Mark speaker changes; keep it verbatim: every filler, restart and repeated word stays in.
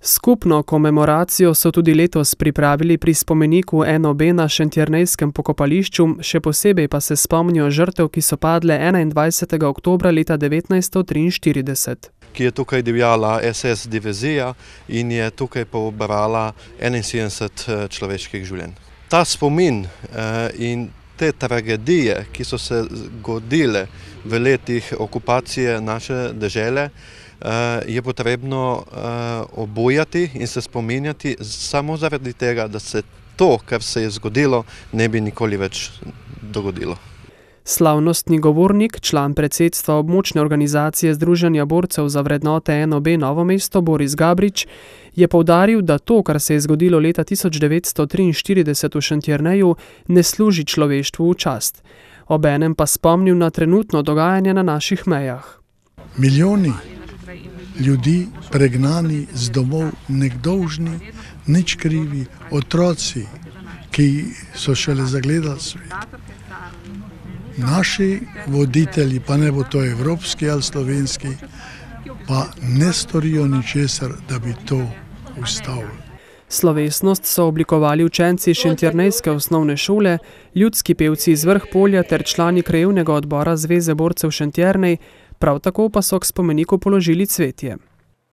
Speaker 1: Skupno komemoracijo so tudi letos pripravili pri spomeniku N O B na šentjernejskem pokopališču, še posebej pa se spomnijo žrtev, ki so padle enaindvajsetega oktobra leta devetnajststo triinštirideset.
Speaker 2: Ki je tukaj divjala S S divizija in je tukaj pobrala enainsedemdeset človeških življenj. Ta spomin in te tragedije, ki so se zgodile v letih okupacije naše dežele, je potrebno obujati in se spominjati samo zaradi tega, da se to, kar se je zgodilo, ne bi nikoli več dogodilo.
Speaker 1: Slavnostni govornik, član predsedstva območne organizacije Združenja borcev za vrednote N O B Novo mesto Boris Gabrič, je poudaril, da to, kar se je zgodilo leta tisoč devetsto triinštirideset v Šentjerneju, ne služi človeštvu v čast. Obenem pa spomnil na trenutno dogajanje na naših mejah.
Speaker 3: Milijoni ljudi pregnani z domov, nedolžni, nič krivi, otroci, ki so šele zagledali svet. Naši voditelji, pa ne bo to evropski ali slovenski, pa ne storijo ničesar, da bi to ustavili.
Speaker 1: Slovesnost so oblikovali učenci šentjernejske osnovne šole, ljudski pevci iz Vrhpolja ter člani krajevnega odbora Zveze borcev Šentjernej, prav tako pa so k spomeniku položili cvetje.